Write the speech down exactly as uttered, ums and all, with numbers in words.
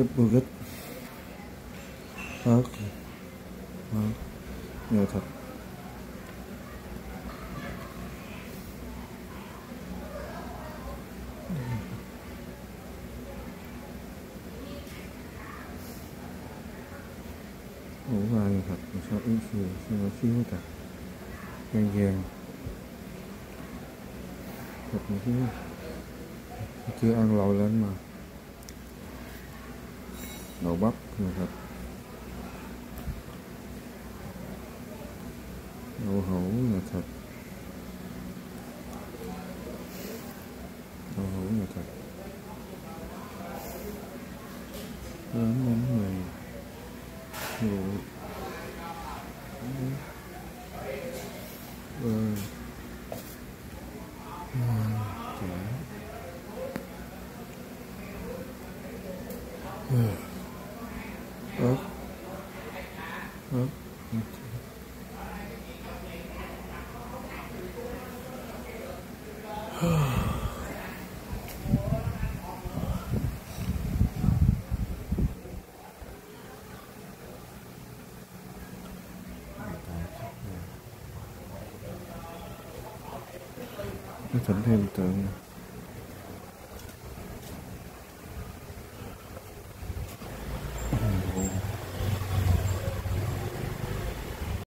ít bơ rít, ớt, ớt, nhiều thịt. Ủ vào nhiều thịt, mình sẽ uống xíu, xíu xíu cả gan vàng. Thịt một xíu, chưa ăn lòi lên mà. Đậu bắp, nhiều thịt. Đậu hũ, nhiều thịt. Đậu hũ, nhiều thịt. Lớn bánh mì. Rượu. Bơ. Chả. Ớt. Ớt. Nó thỉnh thêm tượng